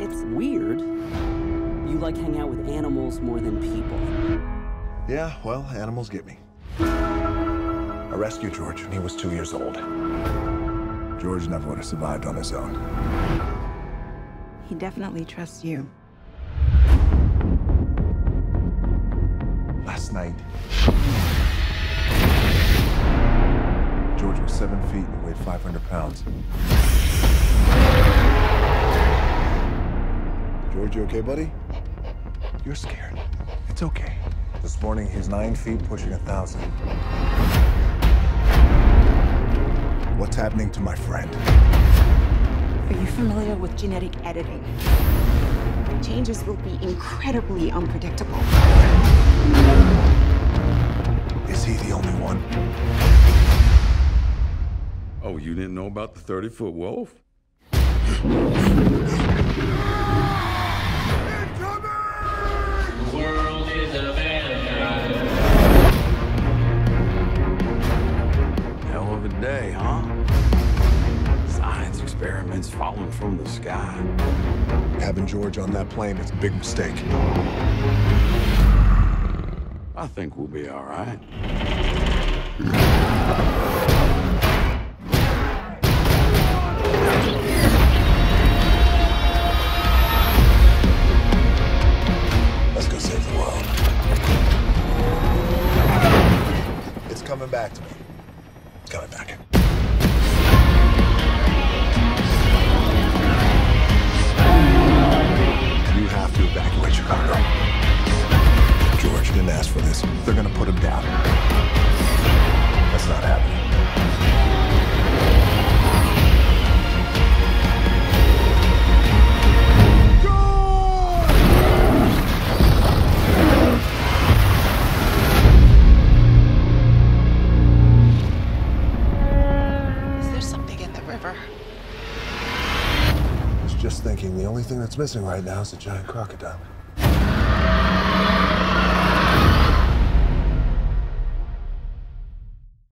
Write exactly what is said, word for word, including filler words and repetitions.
It's weird. You like hang out with animals more than people. Yeah, well, animals get me. I rescued George when he was two years old. George never would have survived on his own. He definitely trusts you. Last night, George was seven feet and weighed five hundred pounds. George, you okay, buddy? You're scared. It's okay. This morning, he's nine feet, pushing a thousand. What's happening to my friend? Are you familiar with genetic editing? Changes will be incredibly unpredictable. Is he the only one? Oh, you didn't know about the thirty-foot wolf? Hell of a day, huh? Science experiments falling from the sky. Having George on that plane is a big mistake. I think we'll be all right. Let's go save the world. It's coming back to me. It's coming back. You have to evacuate Chicago. George didn't ask for this. They're gonna put him down. That's not happening. Is there something in the river? I was just thinking the only thing that's missing right now is a giant crocodile.